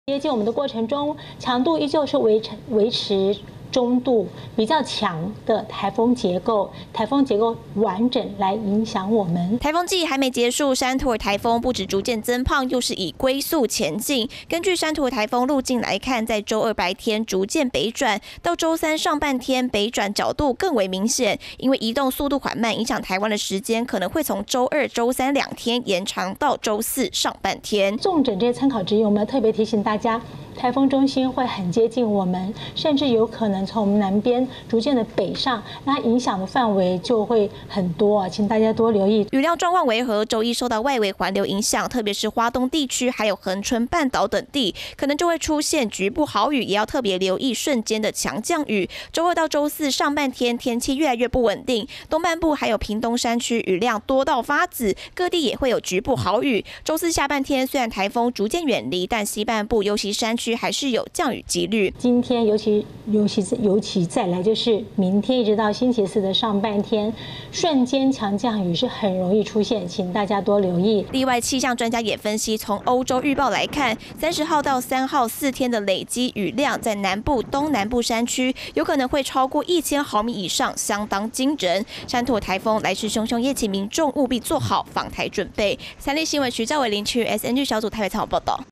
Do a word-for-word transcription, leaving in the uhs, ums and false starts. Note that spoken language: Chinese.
接近我们的过程中，强度依旧是维持维持中度，比较强的台风结构，台风结构完整来影响我们。 台风季还没结束，山图尔台风不止逐渐增胖，又是以龟速前进。根据山图尔台风路径来看，在周二白天逐渐北转，到周三上半天北转角度更为明显，因为移动速度缓慢，影响台湾的时间可能会从周二、周三两天延长到周四上半天。 纵整这些参考指引，我们要特别提醒大家，台风中心会很接近我们，甚至有可能从我们南边逐渐的北上，那影响的范围就会很多啊，请大家多留意。 雨量状况为何？周一受到外围环流影响，特别是花东地区还有恒春半岛等地，可能就会出现局部豪雨，也要特别留意瞬间的强降雨。周二到周四上半天天气越来越不稳定，东半部还有屏东山区雨量多到发紫，各地也会有局部豪雨。周四下半天虽然台风逐渐远离，但西半部尤其山区还是有降雨几率。 今天尤其尤其尤其再来就是明天一直到星期四的上半天，瞬间强降雨是很容易出现，请大家多留意。 另外，气象专家也分析，从欧洲预报来看，三十号到三号四天的累积雨量，在南部、东南部山区有可能会超过一千毫米以上，相当惊人。山图台风来势汹汹，夜请民众务必做好防台准备。三立新闻徐兆伟林区 S N G 小组台北采访报道。